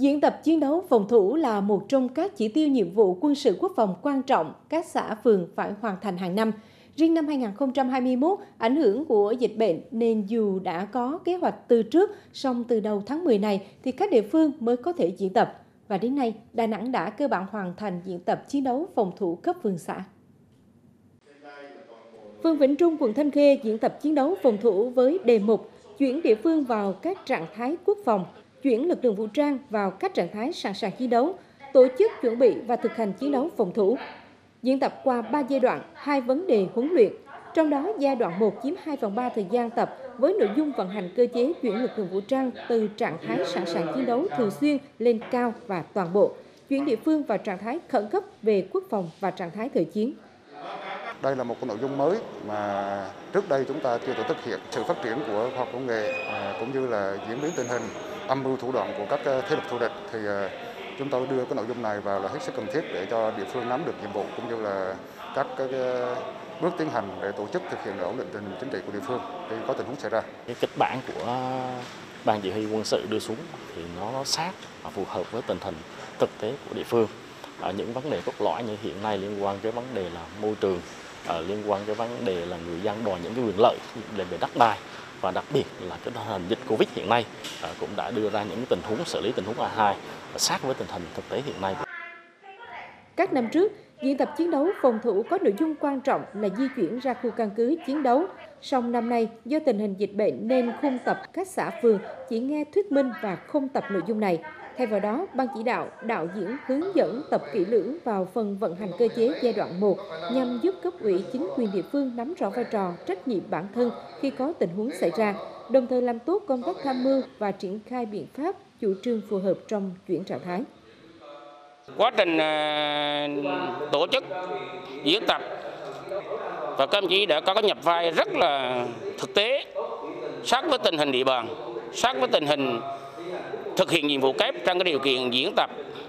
Diễn tập chiến đấu phòng thủ là một trong các chỉ tiêu nhiệm vụ quân sự quốc phòng quan trọng các xã phường phải hoàn thành hàng năm. Riêng năm 2021, ảnh hưởng của dịch bệnh nên dù đã có kế hoạch từ trước, song từ đầu tháng 10 này thì các địa phương mới có thể diễn tập. Và đến nay, Đà Nẵng đã cơ bản hoàn thành diễn tập chiến đấu phòng thủ cấp phường xã. Phường Vĩnh Trung, quận Thanh Khê diễn tập chiến đấu phòng thủ với đề mục chuyển địa phương vào các trạng thái quốc phòng, chuyển lực lượng vũ trang vào các trạng thái sẵn sàng chiến đấu, tổ chức chuẩn bị và thực hành chiến đấu phòng thủ. Diễn tập qua 3 giai đoạn, 2 vấn đề huấn luyện. Trong đó, giai đoạn 1 chiếm 2/3 thời gian tập với nội dung vận hành cơ chế chuyển lực lượng vũ trang từ trạng thái sẵn sàng chiến đấu thường xuyên lên cao và toàn bộ, chuyển địa phương vào trạng thái khẩn cấp về quốc phòng và trạng thái thời chiến. Đây là một cái nội dung mới mà trước đây chúng ta chưa thể thực hiện. Sự phát triển của khoa học công nghệ cũng như là diễn biến tình hình, âm mưu thủ đoạn của các thế lực thù địch thì chúng tôi đưa cái nội dung này vào là hết sức cần thiết để cho địa phương nắm được nhiệm vụ cũng như là các cái bước tiến hành để tổ chức thực hiện ổn định tình hình chính trị của địa phương khi có tình huống xảy ra. Cái kịch bản của Ban Chỉ huy quân sự đưa xuống thì nó sát và phù hợp với tình hình thực tế của địa phương. Những vấn đề cốt lõi như hiện nay liên quan tới vấn đề là môi trường, liên quan tới vấn đề là người dân đòi những cái quyền lợi về đất đai và đặc biệt là cái tình hình dịch Covid hiện nay cũng đã đưa ra những tình huống xử lý tình huống A2 sát với tình hình thực tế hiện nay. Các năm trước, diễn tập chiến đấu phòng thủ có nội dung quan trọng là di chuyển ra khu căn cứ chiến đấu. Song năm nay, do tình hình dịch bệnh nên khung tập các xã phường chỉ nghe thuyết minh và không tập nội dung này. Thay vào đó, Ban chỉ đạo đạo diễn hướng dẫn tập kỹ lưỡng vào phần vận hành cơ chế giai đoạn 1 nhằm giúp cấp ủy chính quyền địa phương nắm rõ vai trò, trách nhiệm bản thân khi có tình huống xảy ra, đồng thời làm tốt công tác tham mưu và triển khai biện pháp, chủ trương phù hợp trong chuyển trạng thái. Quá trình tổ chức diễn tập và các đồng chí đã có nhập vai rất là thực tế, sát với tình hình địa bàn, sát với tình hình thực hiện nhiệm vụ kép trong cái điều kiện diễn tập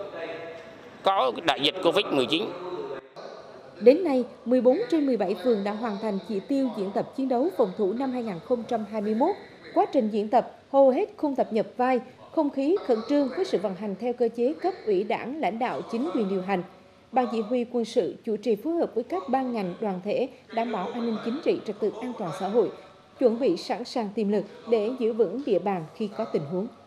có đại dịch Covid-19. Đến nay, 14 trên 17 phường đã hoàn thành chỉ tiêu diễn tập chiến đấu phòng thủ năm 2021. Quá trình diễn tập, hầu hết không tập nhập vai, không khí khẩn trương với sự vận hành theo cơ chế cấp ủy đảng, lãnh đạo, chính quyền điều hành. Ban chỉ huy quân sự chủ trì phối hợp với các ban ngành đoàn thể đảm bảo an ninh chính trị, trật tự an toàn xã hội, chuẩn bị sẵn sàng tiềm lực để giữ vững địa bàn khi có tình huống.